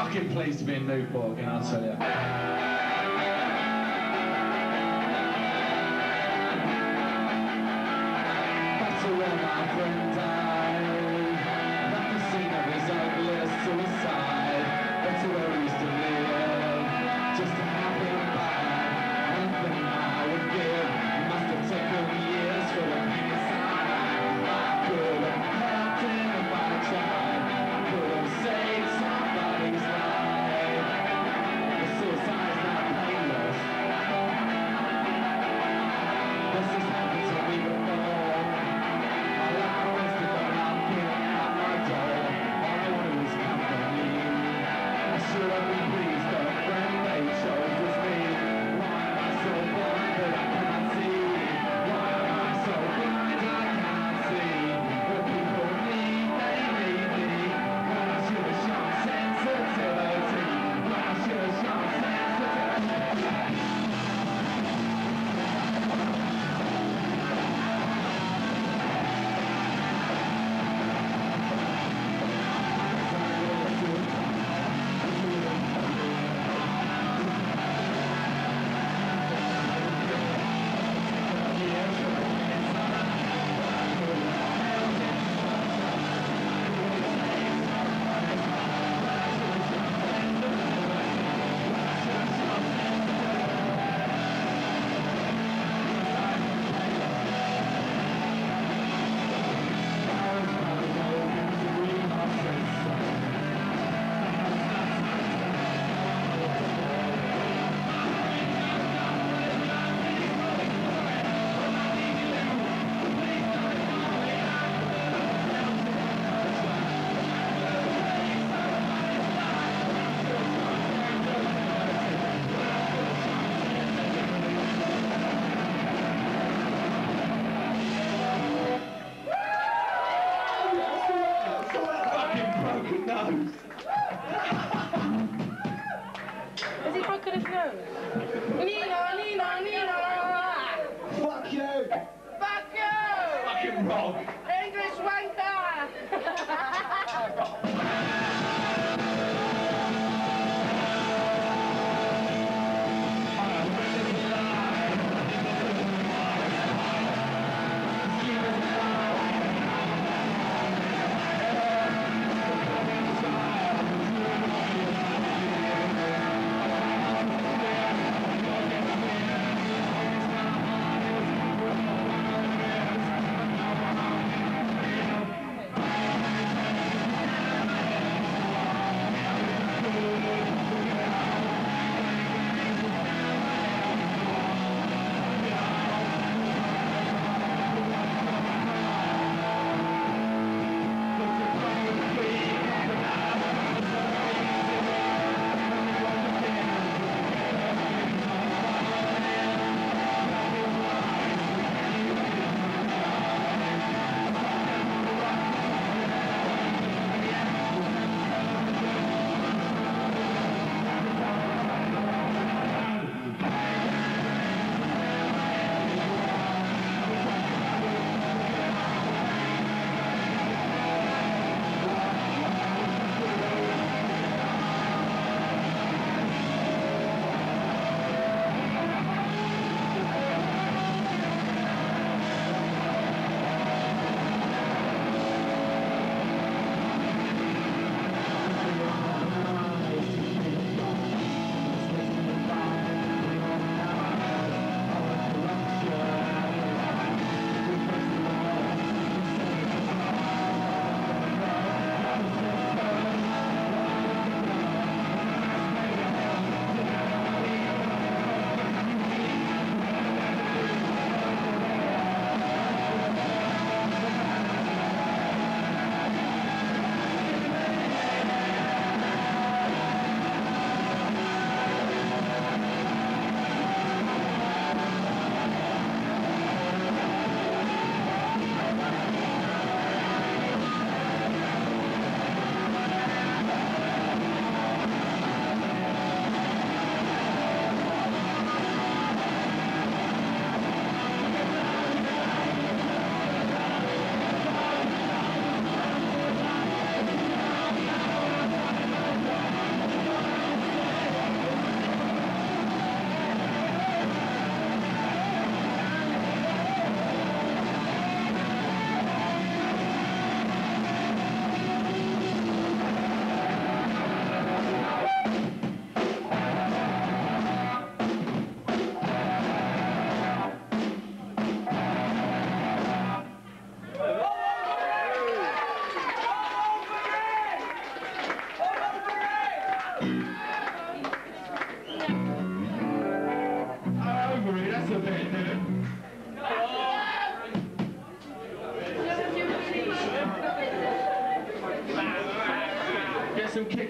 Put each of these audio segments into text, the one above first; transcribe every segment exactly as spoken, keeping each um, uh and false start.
fucking pleased to be in Newport again, I'll tell you. Back to where my friend died, back the scene of his ugliest suicide, back to where we used to live, just to have him back. Anything I would give, it must have taken years for the pain inside. I could have helped him if I tried, I could have saved somebody's life. The suicide's not painless. This has happened to me before. My life wasted, but knocking out my door. All I wanted was company. I should have been pleased, but a friend they chose was me. Why am I so blind that I cannot see? Why am I so blind I cannot see? What people need, they need me. When I should have shown sensitivity. When I should have shown sensitivity. Has he broken his nose? Nina, Nina, Nina! Fuck you! Fuck you! Fucking Rob! English wanker! Fuck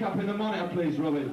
up in the monitor, please, Robbie.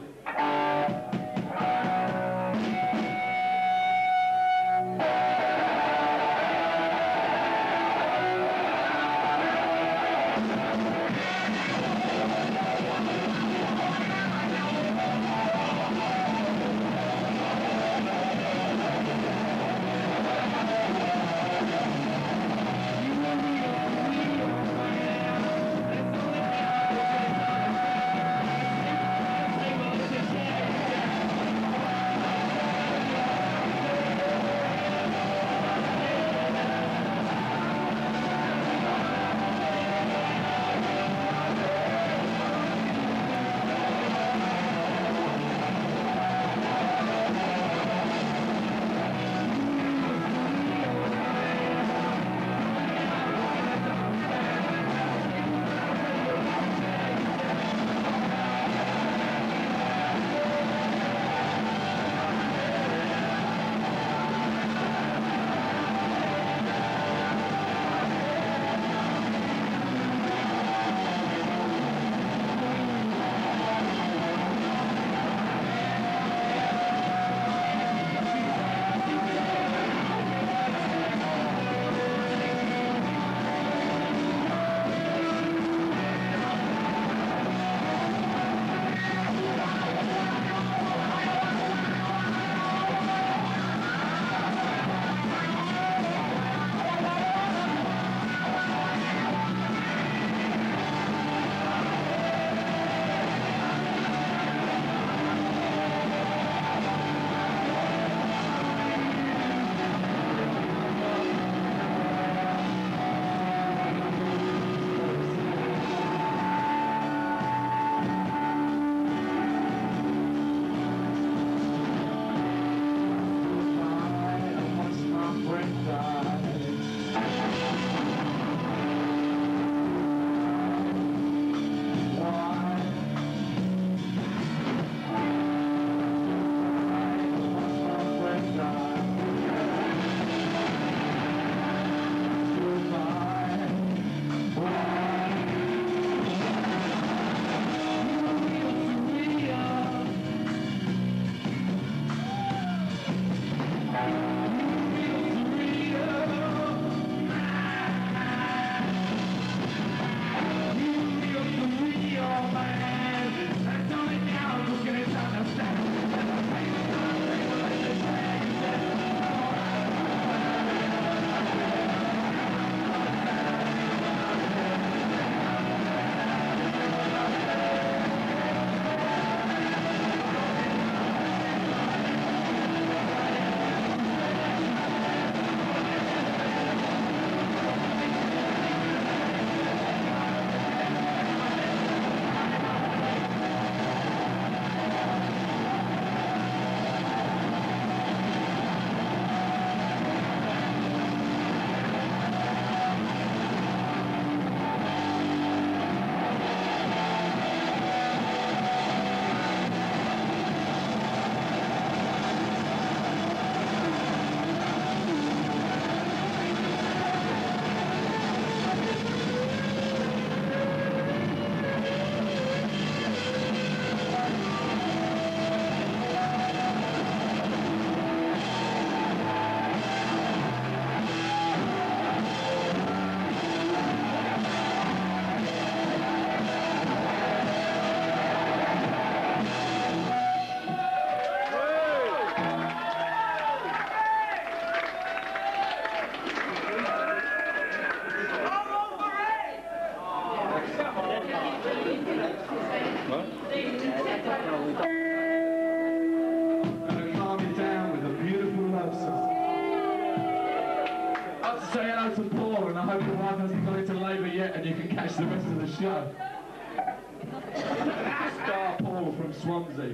And you can catch the rest of the show. Star Paul from Swansea.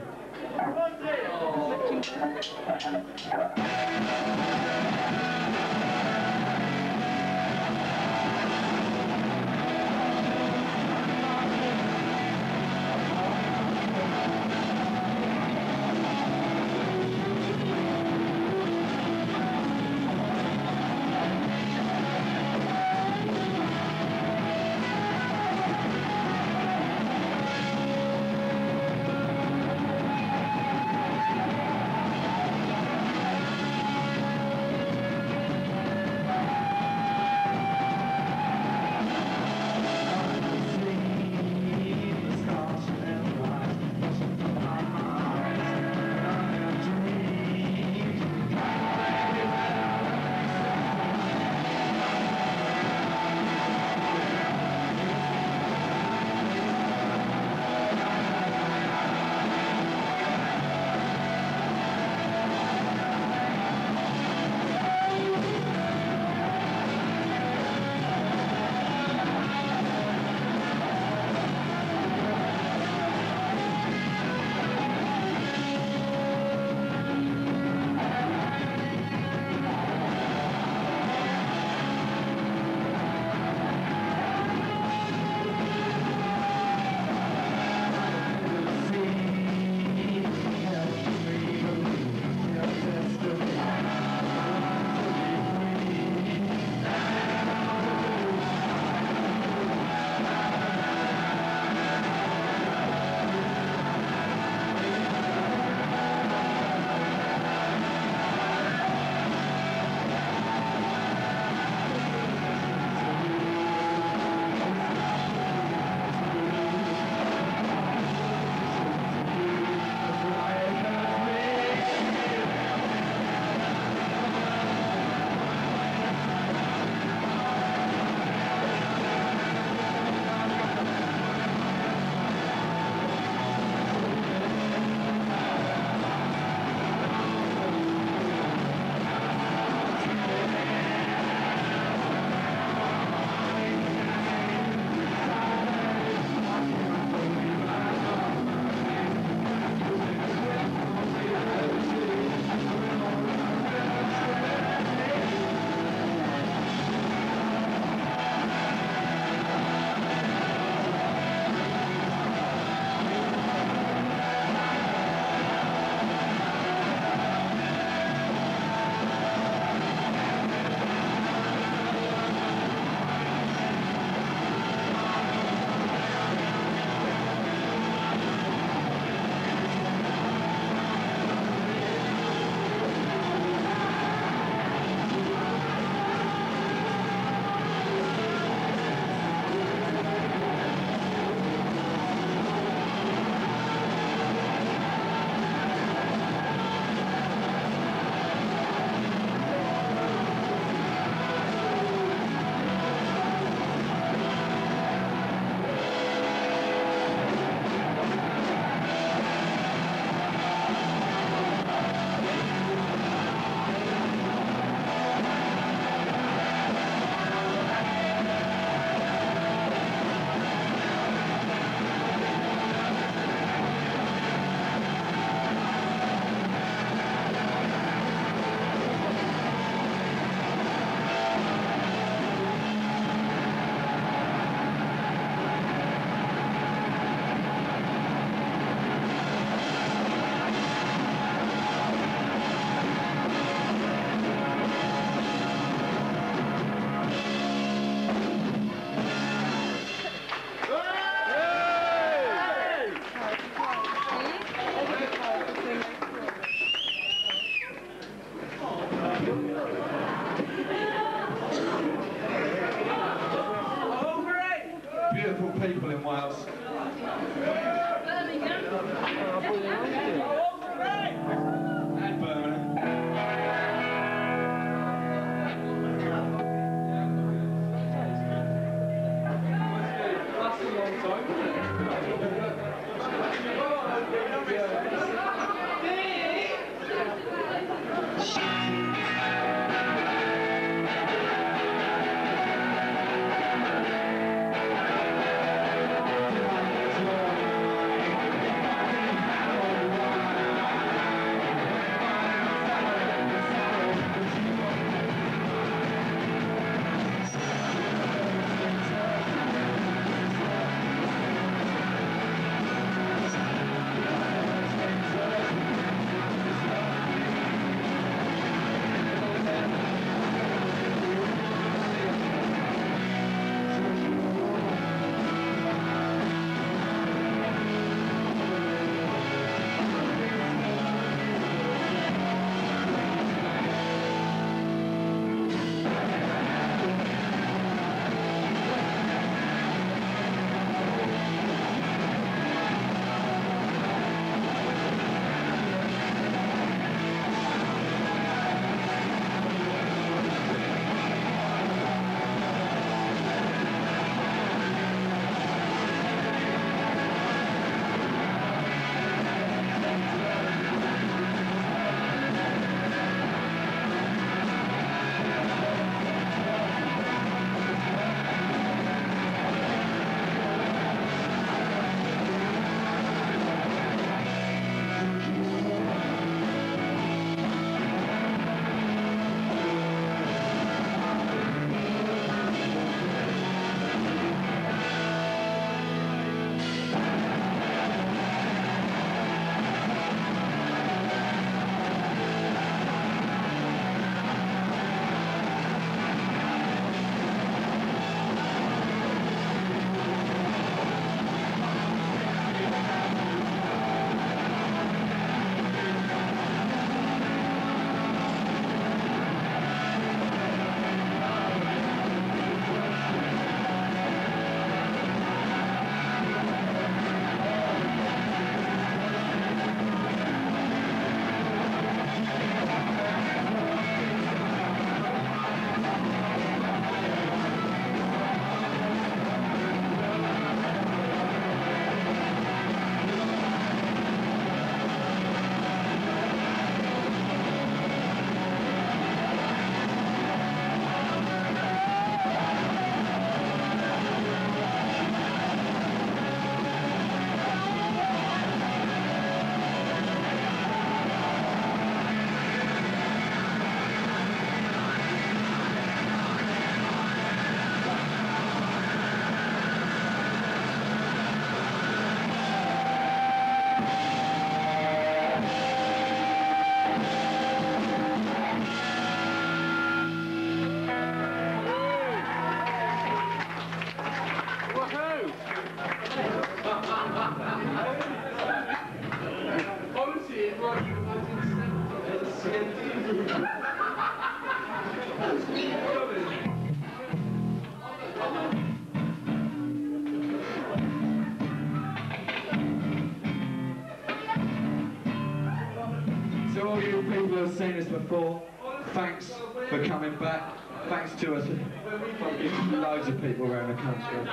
before. Thanks for coming back. Thanks to us, fucking loads of people around the country.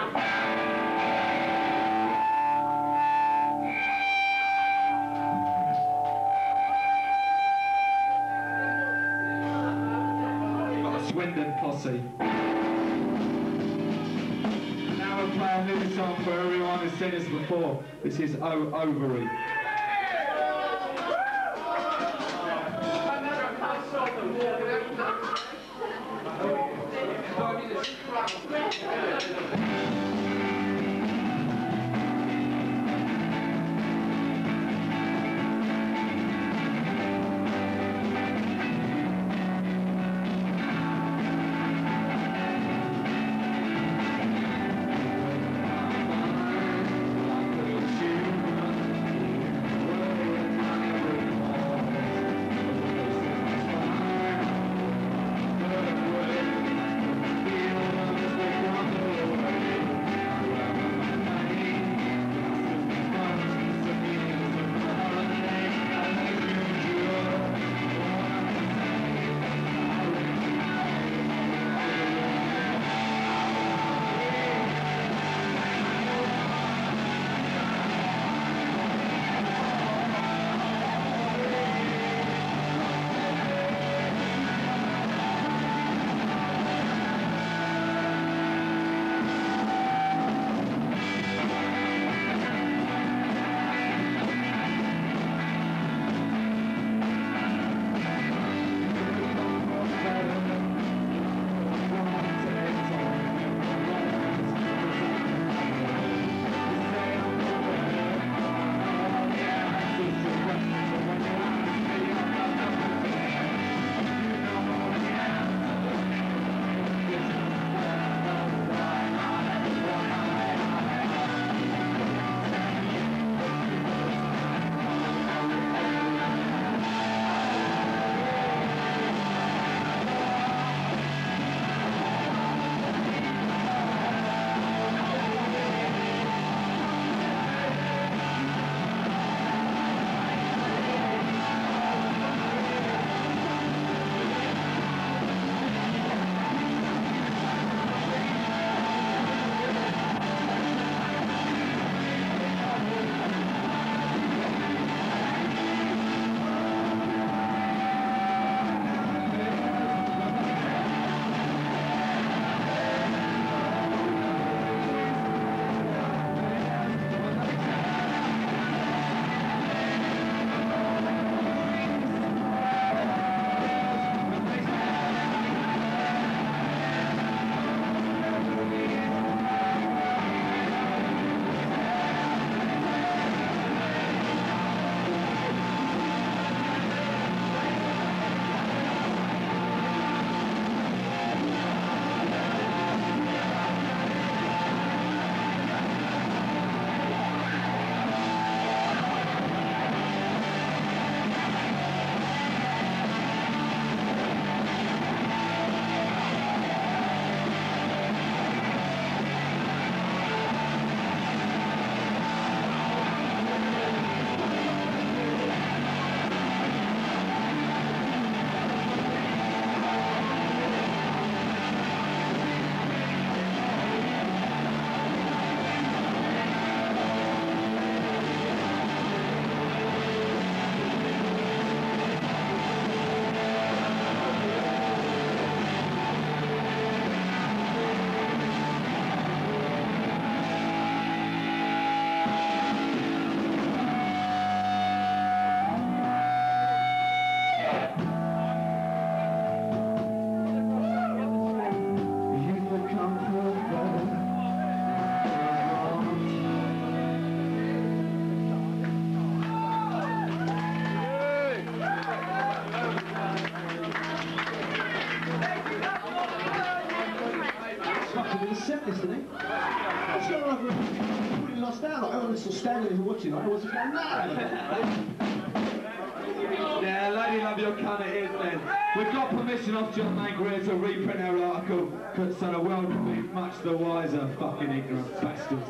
Swindon posse. Now we're playing a new song for everyone who's seen us before. This is O Ovary. set list, isn't it? What's going on? I've really lost out. Like, I was still standing here watching. Like, I was just going, nah. Yeah, Lady Love Your Cunt it is then. We've got permission off John Langrier to reprint our article, so the world will be much the wiser, fucking ignorant bastards.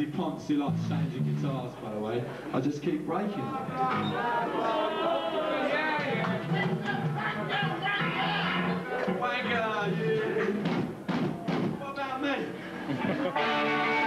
crazy poncy like changing guitars, by the way. I just keep breaking them. Wanker, yeah. What about me?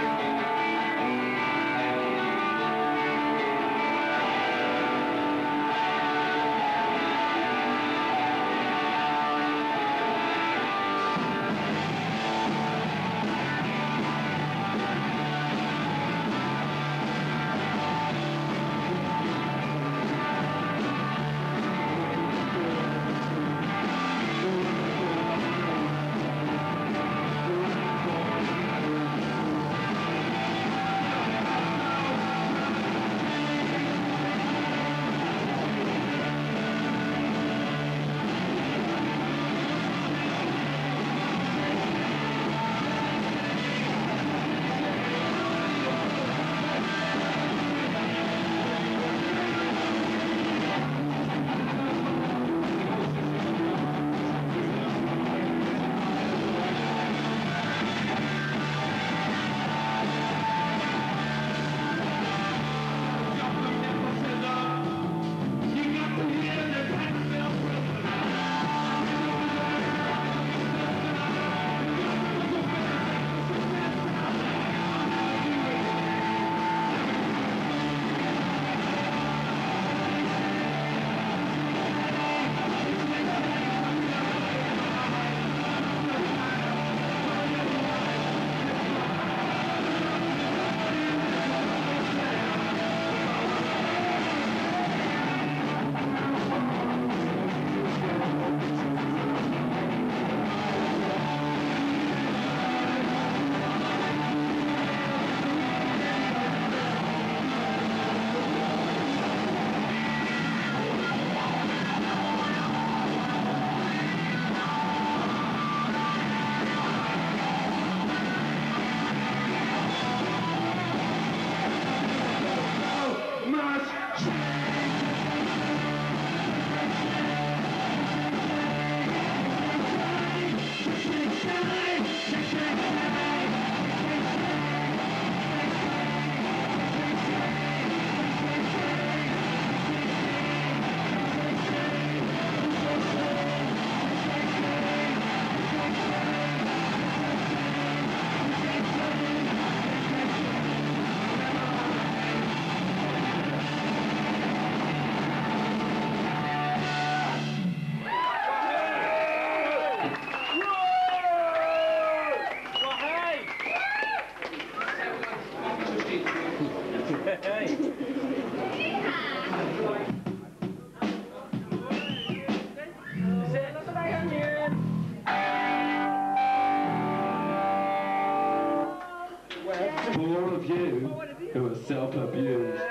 For all of you who are self-abused.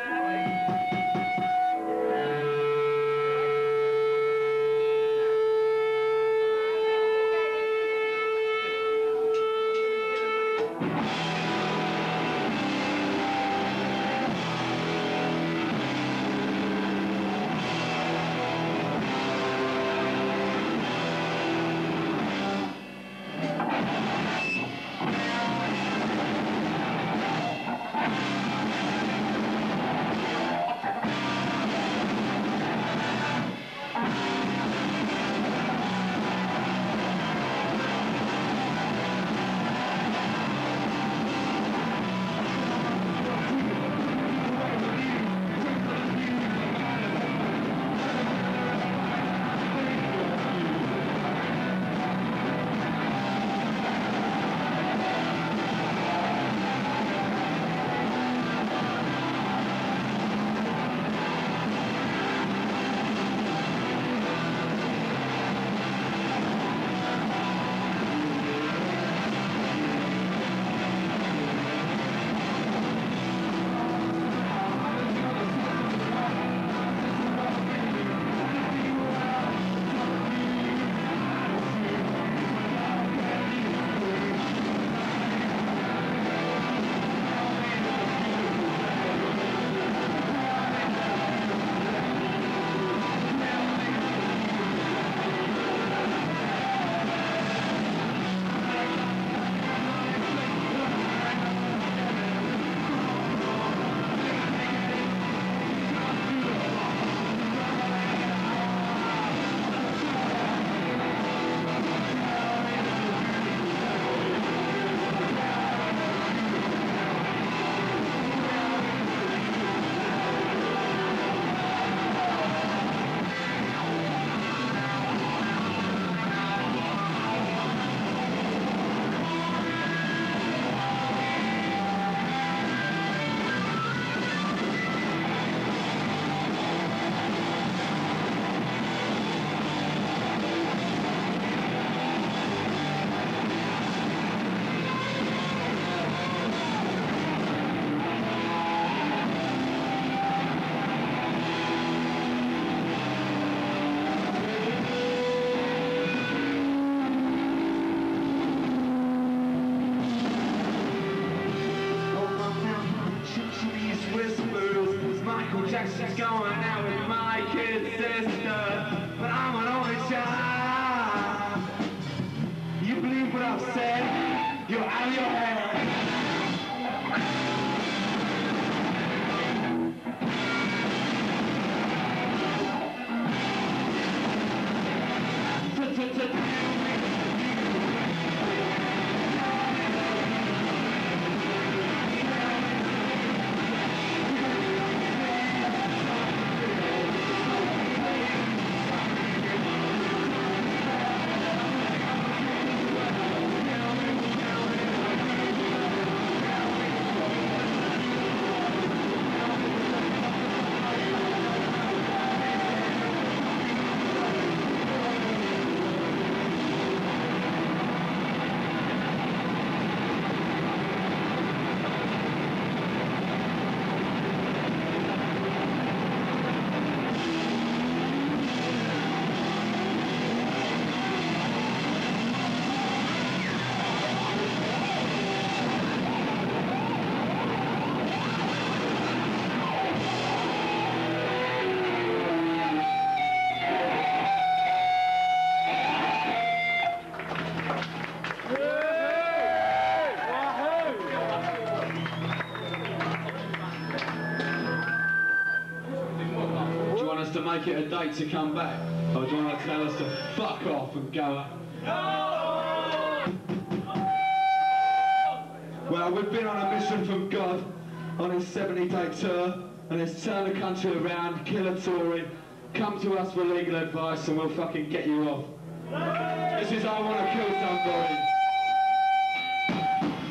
Jackson's going out with my kid sister, but I'm an only child. You believe what I've said? You're out of your head. To make it a date to come back, or do you want to tell us to fuck off and go? No! Well, we've been on a mission from God on his seventy day tour, and it's turn the country around, kill a Tory, come to us for legal advice, and we'll fucking get you off. This is I Want to Kill Somebody.